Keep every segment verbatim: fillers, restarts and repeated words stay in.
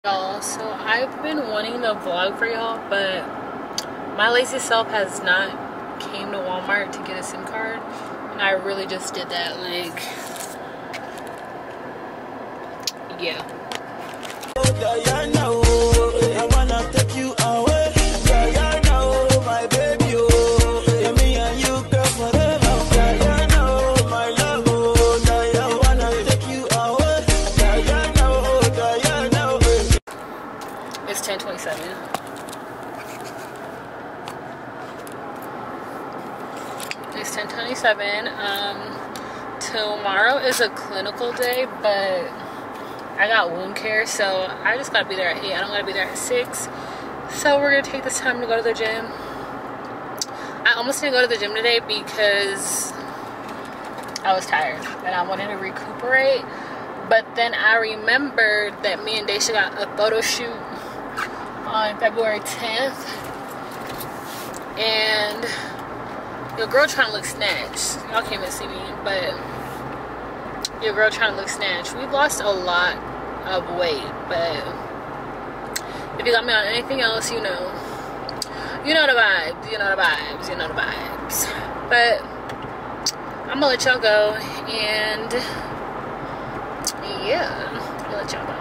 Y'all, so I've been wanting to vlog for y'all, but my lazy self has not came to Walmart to get a SIM card, and I really just did that. Like, yeah. I wanna take you away. My baby, oh, me and you girl forever. I know my love, oh, I wanna take you away. It's ten twenty-seven. It's ten twenty-seven. Um, tomorrow is a clinical day, but I got wound care, so I just gotta be there at eight. I don't gotta be there at six. So we're gonna take this time to go to the gym. I almost didn't go to the gym today because I was tired and I wanted to recuperate. But then I remembered that me and Daisha got a photo shoot on February tenth, and your girl trying to look snatched. Y'all can't even see me, but your girl trying to look snatched. We've lost a lot of weight, but if you got me on anything else, you know, you know the vibes, you know the vibes, you know the vibes. But I'm gonna let y'all go, and yeah, I'm gonna let y'all go.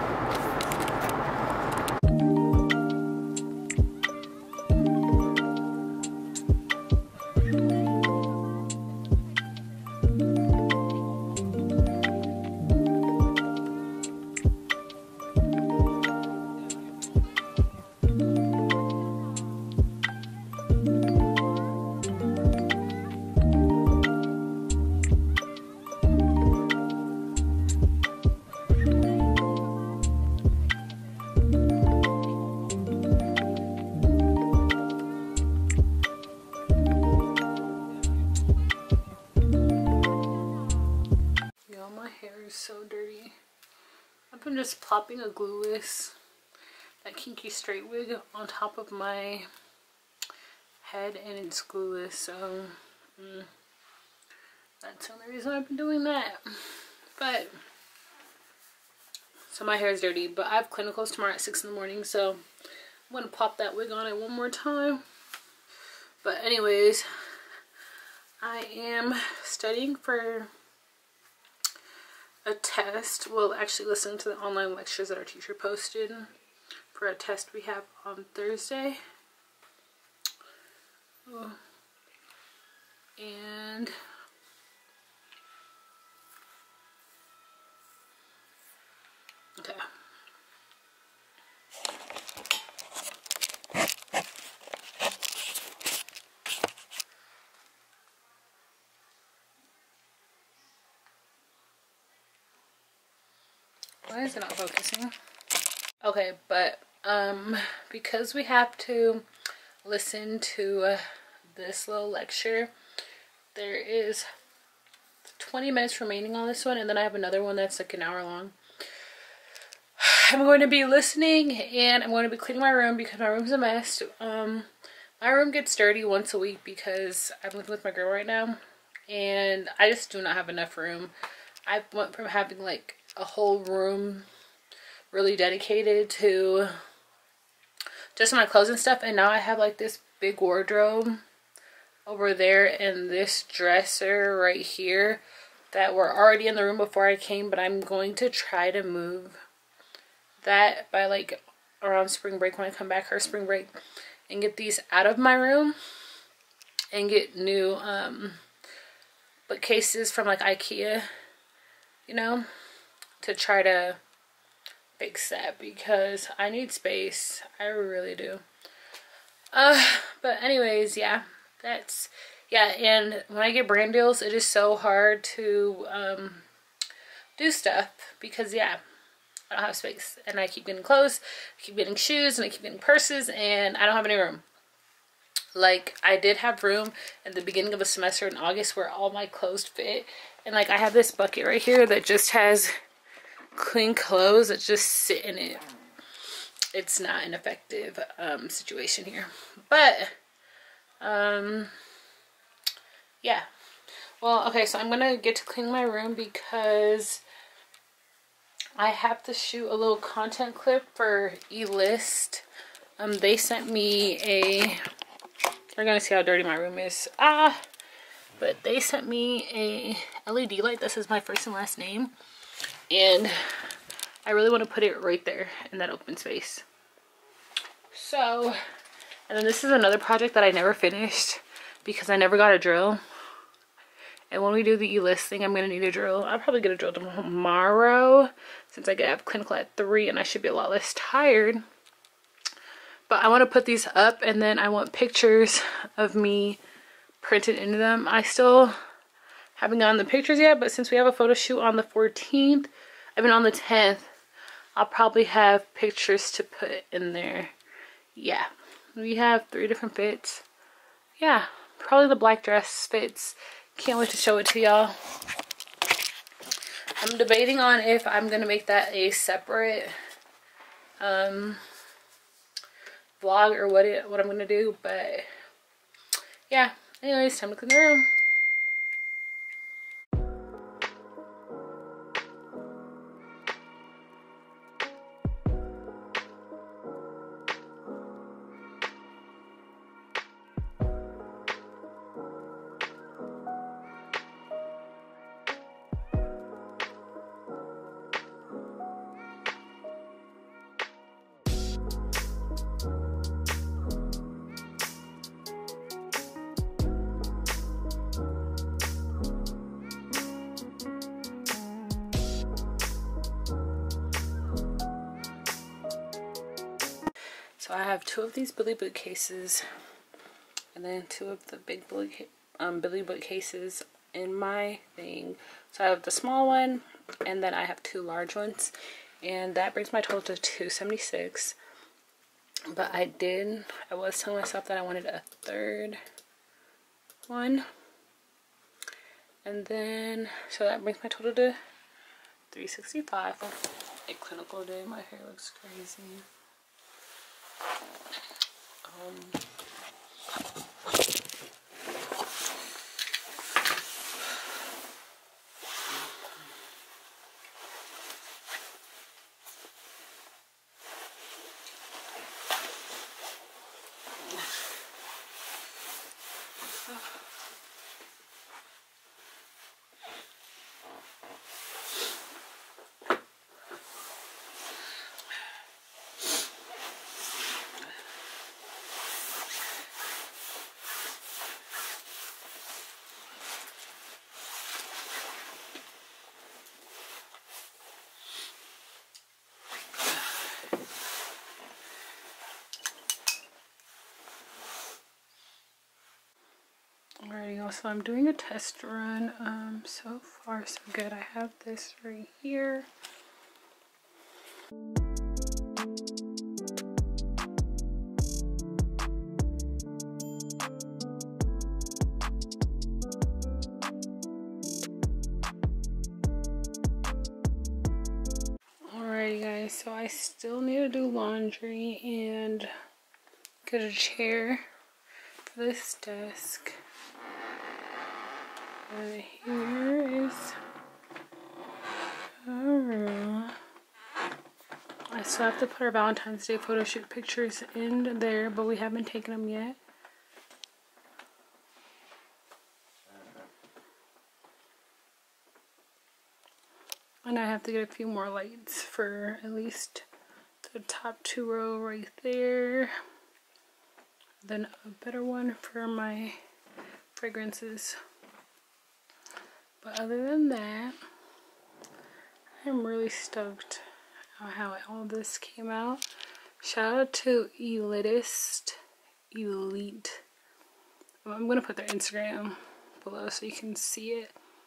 So dirty. I've been just plopping a glueless, that kinky straight wig on top of my head, and it's glueless, so mm, that's the only reason I've been doing that. But so my hair is dirty, but I have clinicals tomorrow at six in the morning, so I'm gonna pop that wig on it one more time. But anyways, I am studying for a test. We'll actually listen to the online lectures that our teacher posted for a test we have on Thursday. Oh. And okay. Why is it not focusing? Okay, but um, because we have to listen to uh, this little lecture, there is twenty minutes remaining on this one, and then I have another one that's like an hour long. I'm going to be listening, and I'm going to be cleaning my room because my room's a mess. Um, my room gets dirty once a week because I'm living with my girl right now, and I just do not have enough room. I went from having like a whole room really dedicated to just my clothes and stuff, and now I have like this big wardrobe over there and this dresser right here that were already in the room before I came, but I'm going to try to move that by like around spring break when I come back, or spring break, and get these out of my room and get new um bookcases from like IKEA, you know, to try to fix that because I need space. I really do. Uh, but anyways, yeah, that's, yeah, and when I get brand deals, it is so hard to um, do stuff because, yeah, I don't have space. And I keep getting clothes, I keep getting shoes, and I keep getting purses, and I don't have any room. Like, I did have room at the beginning of a semester in August where all my clothes fit. And, like, I have this bucket right here that just has clean clothes that just sit in it. It's not an effective um, situation here. But, um, yeah. Well, okay, so I'm going to get to clean my room because I have to shoot a little content clip for E-List. Um, they sent me a, you're gonna see how dirty my room is. Ah, but they sent me a L E D light that says my first and last name. And I really want to put it right there in that open space. So, and then this is another project that I never finished because I never got a drill. And when we do the E-List thing, I'm going to need a drill. I'll probably get a drill tomorrow since I get have clinical at three and I should be a lot less tired. But I want to put these up and then I want pictures of me printed into them. I still haven't gotten the pictures yet, but since we have a photo shoot on the fourteenth, I mean on the tenth, I'll probably have pictures to put in there. Yeah, we have three different fits. Yeah, probably the black dress fits. Can't wait to show it to y'all. I'm debating on if I'm gonna make that a separate um, vlog or what it what I'm gonna do, but yeah. Anyways, time to clean the room. So I have two of these Billy book cases and then two of the big Billy, um, Billy book cases in my thing. So I have the small one and then I have two large ones, and that brings my total to two seventy-six. But I did, I was telling myself that I wanted a third one, and then so that brings my total to three sixty-five. A clinical day, my hair looks crazy. Um, Alrighty, y'all, so I'm doing a test run. Um, so far so good. I have this right here. Alrighty guys, so I still need to do laundry and get a chair for this desk. And here is our room. I still have to put our Valentine's Day photo shoot pictures in there, but we haven't taken them yet. And I have to get a few more lights for at least the top two row right there. Then a better one for my fragrances. But other than that, I'm really stoked on how all this came out. Shout out to Elitist, Elite. Well, I'm gonna put their Instagram below so you can see it.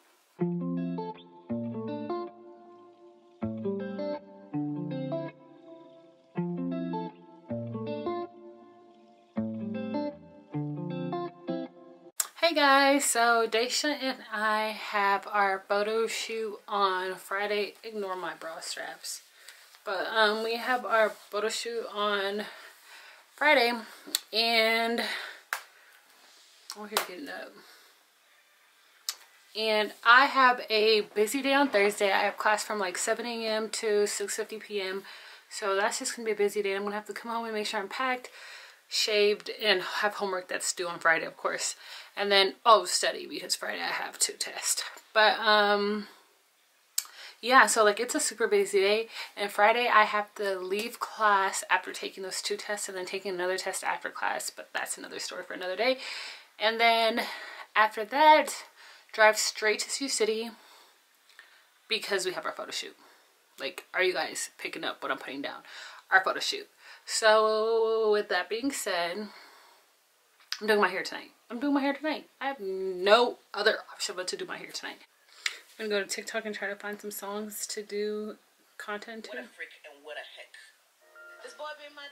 Hey guys, so Daisha and I have our photo shoot on Friday. Ignore my bra straps. But um, we have our photo shoot on Friday, and we're here getting up. And I have a busy day on Thursday. I have class from like seven A M to six fifty P M So that's just gonna be a busy day. I'm gonna have to come home and make sure I'm packed, shaved, and have homework that's due on Friday, of course. And then, oh, study, because Friday I have two tests. But um yeah, so like it's a super busy day, and Friday I have to leave class after taking those two tests and then taking another test after class, but that's another story for another day. And then after that, drive straight to Sioux City because we have our photo shoot. Like, are you guys picking up what I'm putting down? Our photo shoot. So with that being said, I'm doing my hair tonight. I'm doing my hair tonight. I have no other option but to do my hair tonight. I'm gonna go to TikTok and try to find some songs to do content to. What a freak and what a heck. This boy been my...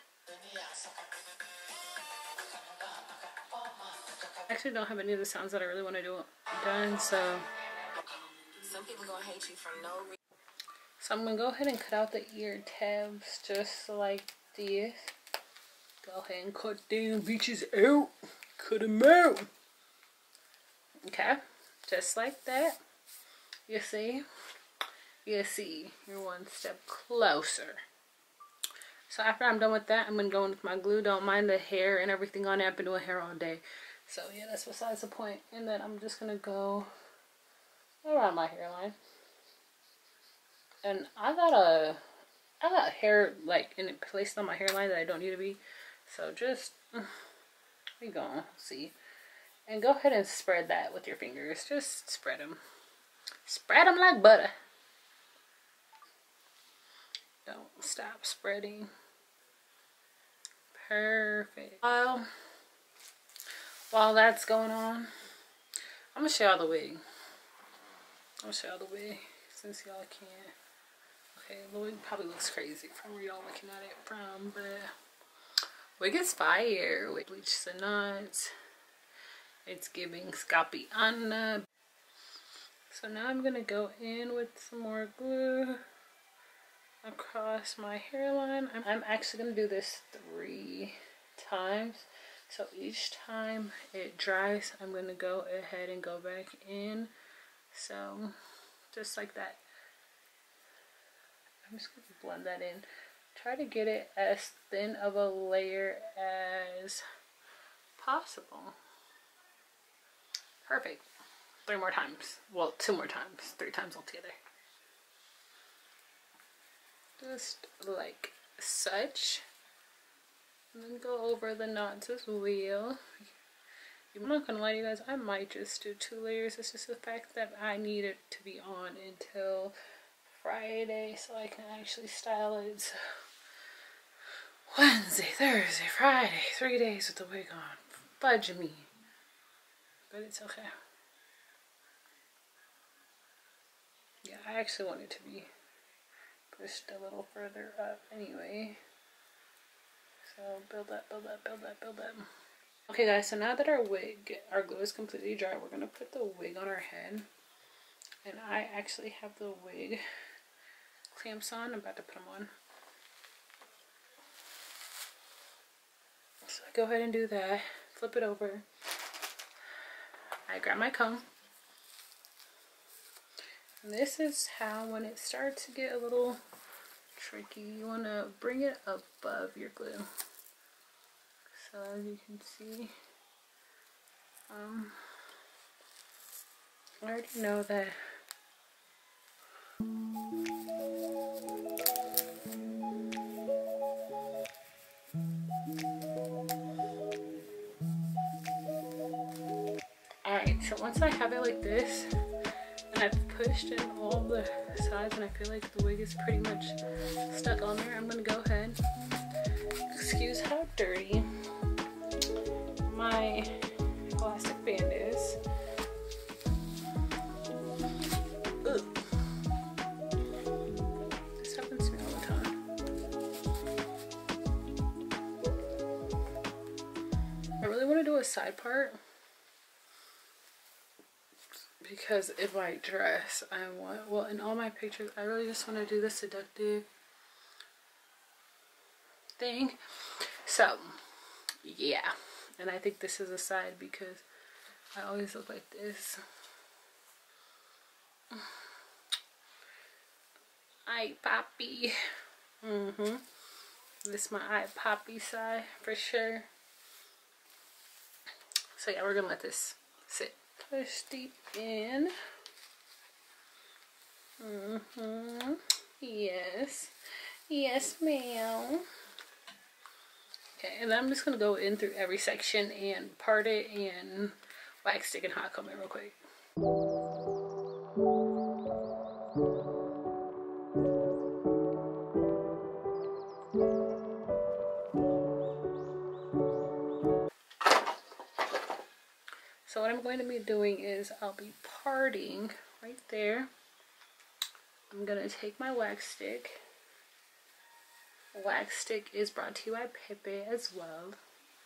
I actually don't have any of the sounds that I really want to do done, so. Some people gonna hate you for no reason. So I'm gonna go ahead and cut out the ear tabs just like this. Go ahead and cut them bitches out. Cut them out. Okay, just like that. You see? You see, you're one step closer. So after I'm done with that, I'm gonna go in with my glue. Don't mind the hair and everything on it. I've been doing hair all day. So yeah, that's besides the point. And then I'm just gonna go around my hairline. And I got a, I got hair like in placed on my hairline that I don't need to be. So just, we gonna see. And go ahead and spread that with your fingers. Just spread them. Spread them like butter. Don't stop spreading. Perfect. While, while that's going on, I'm going to show y'all the wig. I'm going to show y'all the wig since y'all can't. Okay, the wig probably looks crazy from where y'all looking at it from, but wig is fire. We bleach the knots. It's giving Scapiana. So now I'm going to go in with some more glue across my hairline. I'm, I'm actually going to do this three times. So each time it dries, I'm going to go ahead and go back in. So just like that. I'm just going to blend that in. Try to get it as thin of a layer as possible. Perfect. Three more times. Well, two more times. Three times altogether. Just like such. And then go over the knots as well. I'm not gonna lie to you guys, I might just do two layers. It's just the fact that I need it to be on until Friday so I can actually style it. So Wednesday, Thursday, Friday, three days with the wig on. Fudge me. But it's okay. Yeah, I actually want it to be pushed a little further up anyway. So build up, build up, build up, build up. Okay guys, so now that our wig, our glue is completely dry, we're gonna put the wig on our head. And I actually have the wig clamps on. I'm about to put them on. So I go ahead and do that. Flip it over. I grab my comb. And this is how, when it starts to get a little tricky, you want to bring it above your glue. So as you can see, um, I already know that alright, so once I have it like this, and I've pushed in all the sides and I feel like the wig is pretty much stuck on there, I'm going to go ahead, excuse how dirty my elastic band is. Ugh. This happens to me all the time. I really want to do a side part because in my dress I want, well, in all my pictures I really just want to do the seductive thing. So yeah, and I think this is a side because I always look like this. Eye poppy. Mm-hmm. This is my eye poppy side for sure. So yeah, we're gonna let this sit. Push deep in. Mm-hmm. Yes. Yes, ma'am. Okay, and then I'm just gonna go in through every section and part it and wax stick and hot comb it real quick. So what I'm going to be doing is I'll be parting right there. I'm gonna take my wax stick. Wax stick is brought to you by Pepe as well.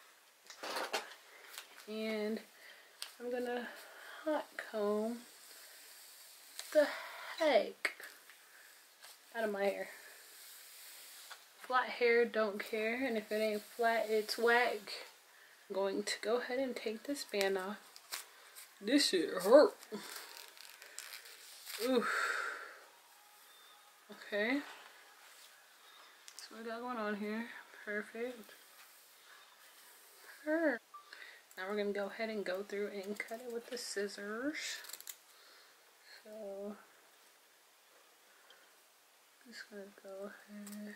And I'm gonna hot comb the heck out of my hair. Flat hair, don't care, and if it ain't flat, it's whack. I'm going to go ahead and take this band off. This shit hurt. Oof. Okay. So what we got going on here. Perfect. Perfect. Now we're gonna go ahead and go through and cut it with the scissors. So just gonna go ahead.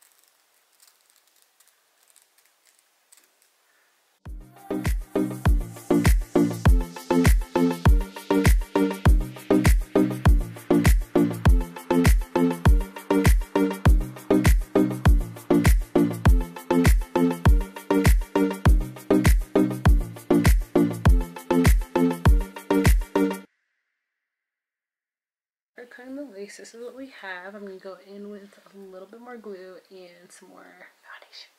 Cutting the lace, this is what we have. I'm going to go in with a little bit more glue and some more foundation.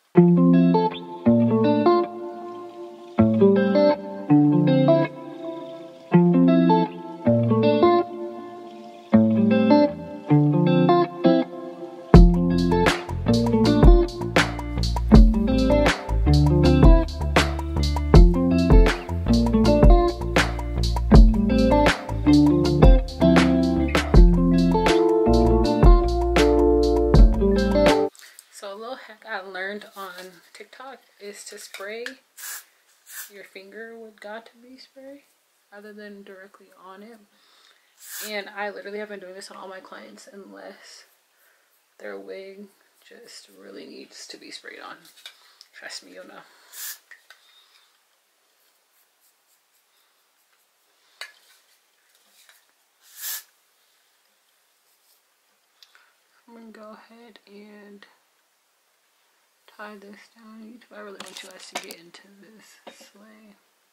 So a little hack I learned on TikTok is to spray your finger with got to be spray rather than directly on it. And I literally have been doing this on all my clients unless their wig just really needs to be sprayed on. Trust me, you'll know. I'm gonna go ahead and tie this down. I really want you guys to get into this sleigh.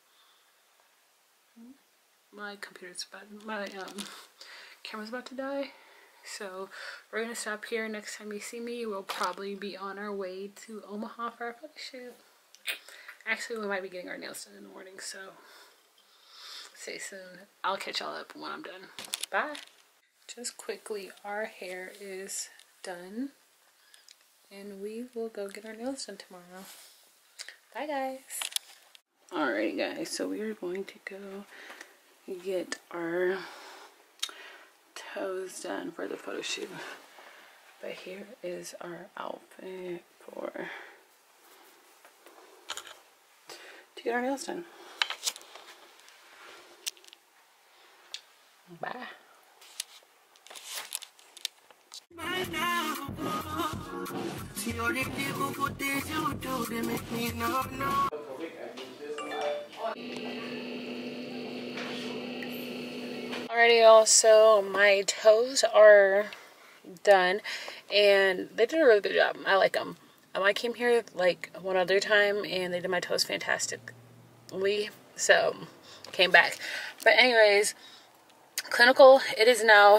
My computer's about, my um, camera's about to die. So we're gonna stop here. Next time you see me, we'll probably be on our way to Omaha for our photo shoot. Actually, we might be getting our nails done in the morning, so stay soon. I'll catch y'all up when I'm done. Bye. Just quickly, our hair is done. And we will go get our nails done tomorrow. Bye, guys. Alrighty, guys. So we are going to go get our toes done for the photo shoot. But here is our outfit for to get our nails done. Bye. Alrighty, y'all, so my toes are done and they did a really good job. I like them. Um, I came here like one other time and they did my toes fantastically, so came back. But anyways, clinical, it is now,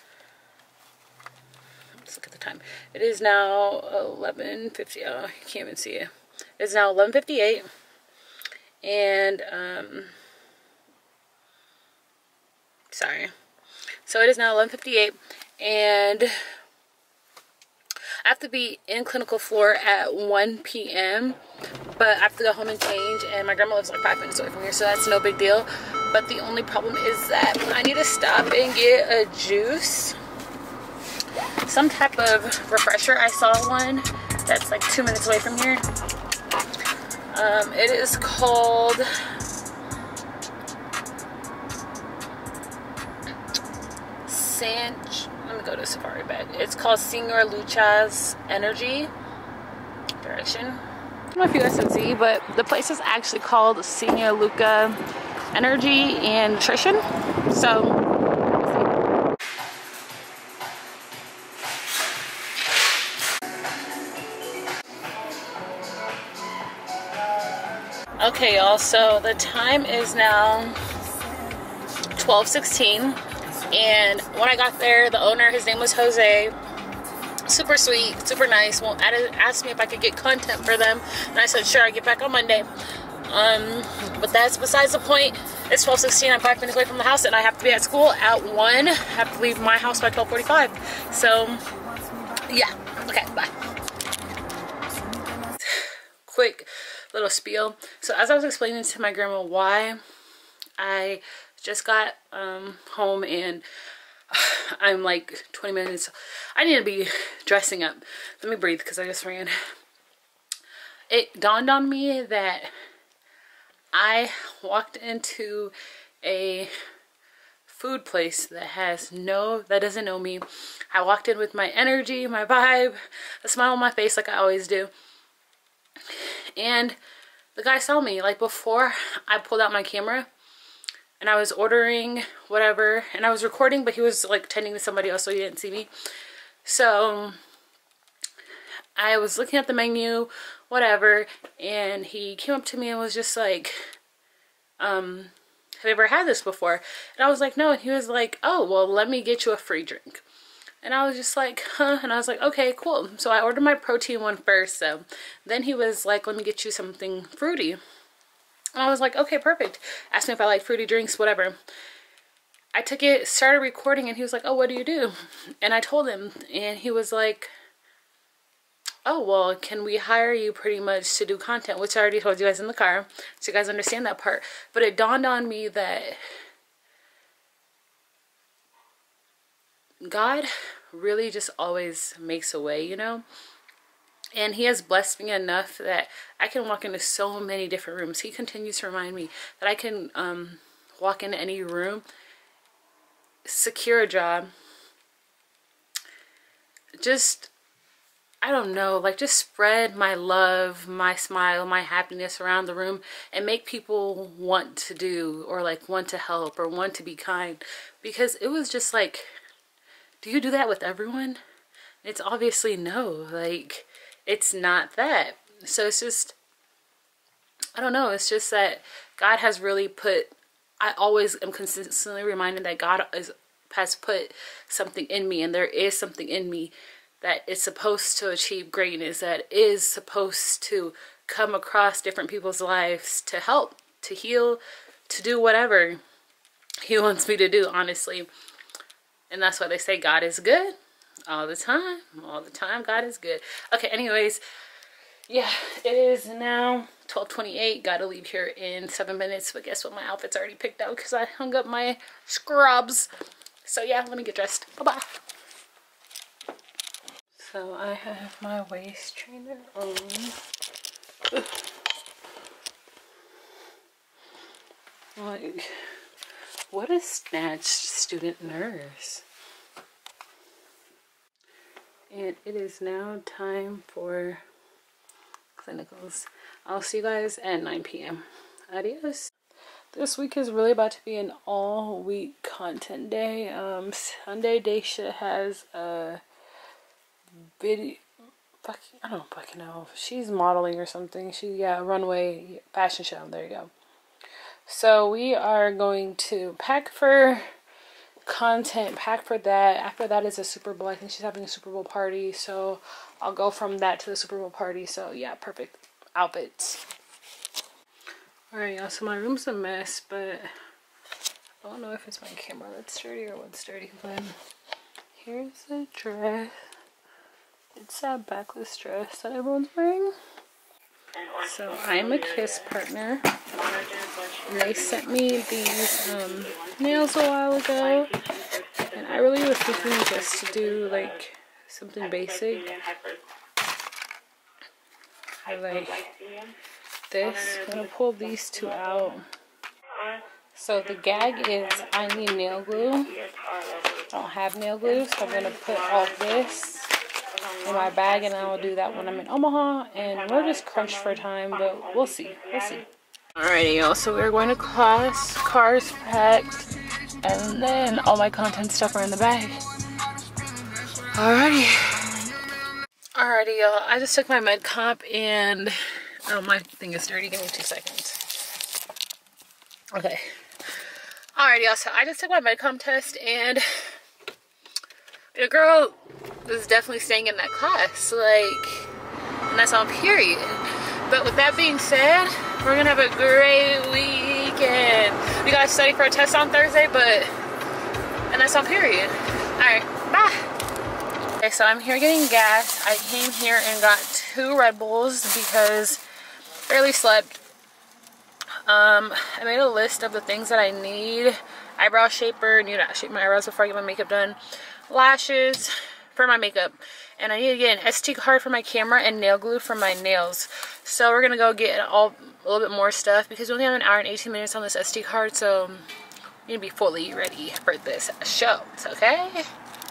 let's look at the time. It is now eleven fifty. Oh, I can't even see it. It's now eleven fifty-eight and um sorry. So it is now eleven fifty-eight and I have to be in clinical floor at one P M but I have to go home and change, and my grandma lives like five minutes away from here, so that's no big deal. But the only problem is that I need to stop and get a juice, some type of refresher. I saw one that's like two minutes away from here. Um, it is called Sanch. Let me go to Safari Bed. It's called Senor Lucha's Energy Direction. I don't know if you guys can see, but the place is actually called Senor Luca Energy and Nutrition. So okay, y'all, so the time is now twelve sixteen, and when I got there, the owner, his name was Jose, super sweet, super nice, well, asked me if I could get content for them, and I said sure, I get back on Monday. Um, but that's besides the point. It's twelve sixteen, I'm five minutes away from the house, and I have to be at school at one. I have to leave my house by twelve forty-five. So, yeah. Okay, bye. Quick little spiel. So, as I was explaining to my grandma why I just got um, home and I'm like twenty minutes. I need to be dressing up. Let me breathe because I just ran. It dawned on me that I walked into a food place that has no, that doesn't know me. I walked in with my energy, my vibe, a smile on my face like I always do. And the guy saw me like before I pulled out my camera and I was ordering whatever and I was recording, but he was like tending to somebody else so he didn't see me. So I was looking at the menu, whatever, and he came up to me and was just like, um, have you ever had this before? And I was like, no. And he was like, oh, well, let me get you a free drink. And I was just like, huh? And I was like, okay, cool. So I ordered my protein one first. So then he was like, let me get you something fruity. And I was like, okay, perfect. Asked me if I like fruity drinks, whatever. I took it, started recording, and he was like, oh, what do you do? And I told him, and he was like, oh, well, can we hire you pretty much to do content, which I already told you guys in the car, so you guys understand that part. But it dawned on me that God really just always makes a way, you know? And he has blessed me enough that I can walk into so many different rooms. He continues to remind me that I can um, walk into any room, secure a job, just, I don't know, like just spread my love, my smile, my happiness around the room and make people want to do or like want to help or want to be kind. Because it was just like, do you do that with everyone? It's obviously no, like it's not that. So it's just, I don't know, it's just that God has really put, I always am consistently reminded that God is, has put something in me, and there is something in me that is supposed to achieve greatness, that is supposed to come across different people's lives to help, to heal, to do whatever he wants me to do, honestly. And that's why they say God is good all the time. All the time, God is good. Okay, anyways, yeah, it is now twelve twenty-eight. Gotta leave here in seven minutes. But guess what? My outfit's already picked out because I hung up my scrubs. So yeah, let me get dressed. Bye-bye. So I have my waist trainer on. Ugh. Like, what a snatched student nurse. And it is now time for clinicals. I'll see you guys at nine P M Adios. This week is really about to be an all week content day. Um, Sunday, Daisha has a video. Fucking, I don't fucking know. She's modeling or something. She, yeah, runway fashion show. There you go. So we are going to pack for content, pack for that. After that is a Super Bowl. I think she's having a Super Bowl party. So I'll go from that to the Super Bowl party. So yeah, perfect outfits. Alright, y'all, so my room's a mess, but I don't know if it's my camera that's dirty or what's dirty, but here's the dress. It's that backless dress that everyone's wearing. So I'm a Kiss partner, and they sent me these um, nails a while ago, and I really was thinking just to do like something basic. I like this. I'm gonna pull these two out. So the gag is I need nail glue. I don't have nail glue, so I'm gonna put all this in my bag, and I'll do that when I'm in Omaha. And we're just crunched for time, but we'll see. We'll see. Alrighty, y'all. So we're going to class. Cars packed, and then all my content stuff are in the bag. Alrighty. Alrighty, y'all. I just took my med comp, and oh, my thing is dirty. Give me two seconds. Okay. Alrighty, y'all. So I just took my med comp test, and your girl is definitely staying in that class, like, and that's on period. But with that being said, we're gonna have a great weekend. We gotta study for a test on Thursday, but, and that's on period. Alright, bye. Okay, so I'm here getting gas. I came here and got two Red Bulls because I barely slept. Um, I made a list of the things that I need. Eyebrow shaper, need to shape my eyebrows before I get my makeup done. Lashes for my makeup, and I need to get an S D card for my camera and nail glue for my nails. So we're gonna go get all a little bit more stuff because we only have an hour and eighteen minutes on this S D card, so we need to be fully ready for this show. Okay.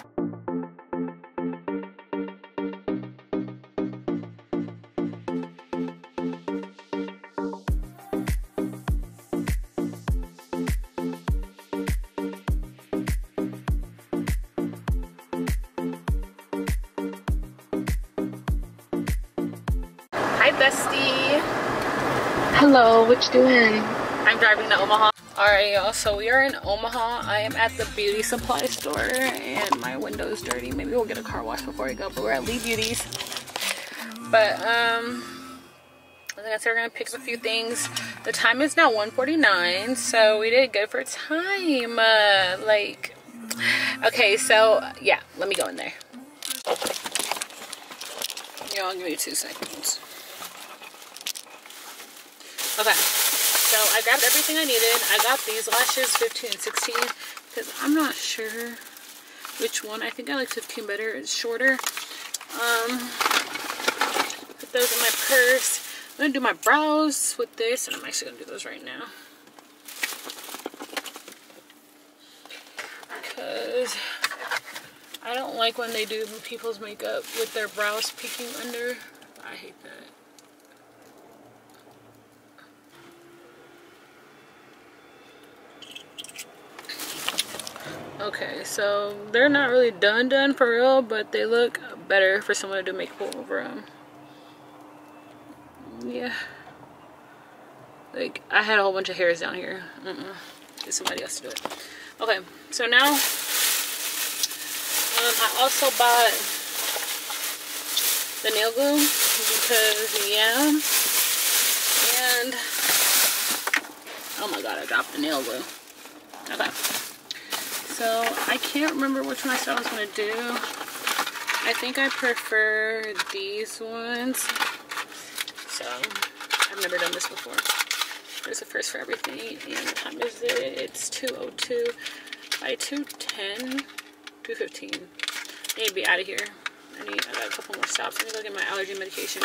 Hi, bestie. Hello, what you doing? I'm driving to Omaha. Alright, y'all, so we are in Omaha. I am at the beauty supply store, and my window is dirty. Maybe we'll get a car wash before I go, but we're at Lee Beauty's. But, um, I think I said we're gonna pick up a few things. The time is now one forty-nine, so we did good for time. Uh, like, okay, so, yeah, let me go in there. Y'all, give me two seconds. Okay, so I grabbed everything I needed. I got these lashes, fifteen and sixteen, because I'm not sure which one. I think I like fifteen better. It's shorter. Um, put those in my purse. I'm going to do my brows with this, and I'm actually going to do those right now. Because I don't like when they do people's makeup with their brows peeking under. I hate that. Okay, so they're not really done done for real, but they look better for someone to do makeup over them. Yeah. Like, I had a whole bunch of hairs down here. Mm-mm. Get somebody else to do it. Okay, so now, um, I also bought the nail glue because, yeah. And, oh my god, I dropped the nail glue. Okay. So, I can't remember which one I said I was going to do. I think I prefer these ones. So, I've never done this before. There's a first for everything. And what time is it? It's two oh two by two ten, two fifteen. I need to be out of here. I need, I got a couple more stops. I need to go get my allergy medication.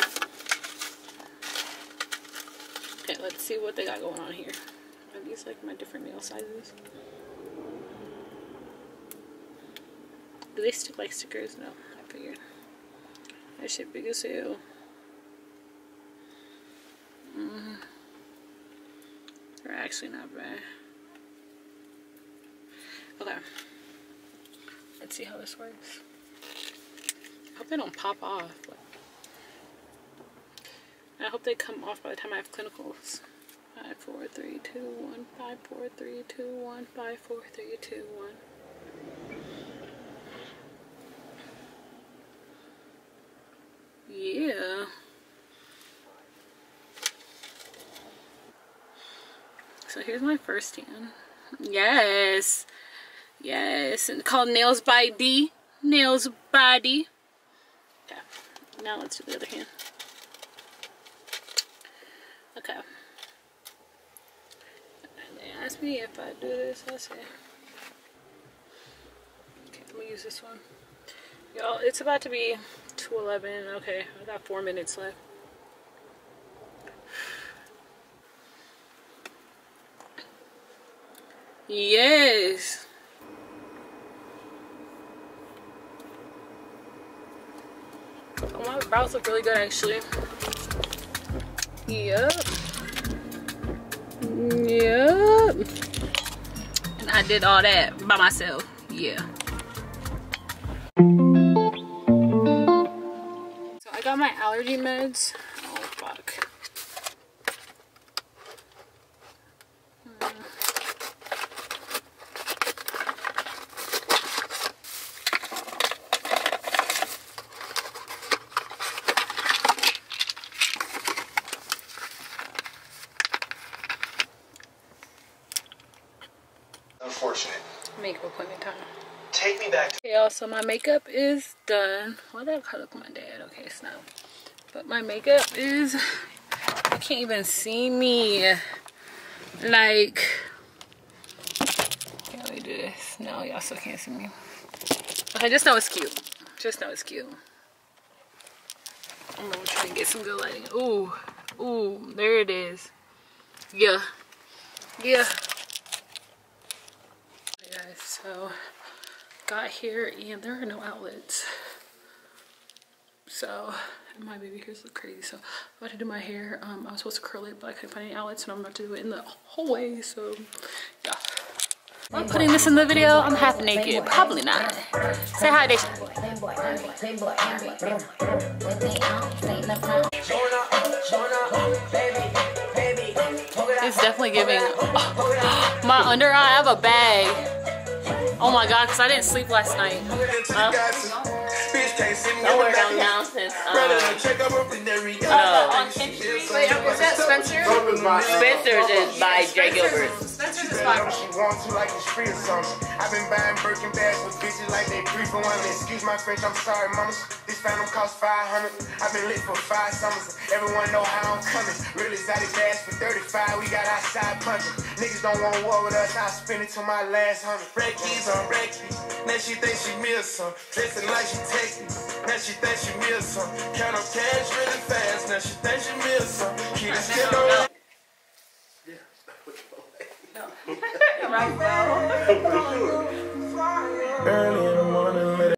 Okay, let's see what they got going on here. Are these like my different nail sizes? Do they stick like stickers? No, I figured. That shit big as hell. Mm. They're actually not bad. Okay. Let's see how this works. I hope they don't pop off. I hope they come off by the time I have clinicals. Five, four, three, two, one. Five, four, three, two, one. Five, four, three, two, one. Yeah. So here's my first tan. Yes. Yes. And called Nails by D. Nails by D. Okay. Now let's do the other hand. Okay. And they asked me if I do this. I say, okay, I'm gonna use this one. Y'all, it's about to be two eleven. Okay, I got four minutes left. Yes. Oh, my brows look really good actually. Yep. Yep. And I did all that by myself. Yeah. So I got my allergy meds. Oh fuck. Unfortunate. Makeup appointment time. Take me back to Okay, y'all, so my makeup is done. Why did I look at my dad? Okay, it's not. But my makeup is, you can't even see me. Like, okay, let me do this. No, y'all still can't see me. Okay, just know it's cute. Just know it's cute. I'm gonna try to get some good lighting. Ooh, ooh, there it is. Yeah, yeah. Okay, guys, so got here and there are no outlets. So my baby hairs look crazy. So I'm about to do my hair. Um, I was supposed to curl it, but I couldn't find any outlets, and I'm about to do it in the hallway. So yeah. I'm putting this in the video. I'm half naked. Probably not. Say hi, Daisha. It's definitely giving. Oh, my under eye. I have a bag. Oh my god, because I didn't sleep last night. Huh? Don't worry, I'm down since um, no. Wait, is that Spencer? Spencer's is by Jay Gilbert. Spencer's is fine. I've been buying Birkin bags with bitches like they three for one. Excuse my French, I'm sorry, mamas. This phantom cost five hundred. I've been lit for five summers. Everyone know how I'm coming. Real exotic bags for thirty-five. We got outside punching. Niggas don't want war with us. I'll spend it till my last hundred. Red keys on red keys. Now she thinks she me or some. Dressing like she takes me. Now she thinks she me or some. Count up cash really fast. Now she thinks she me or some. Keep it still on.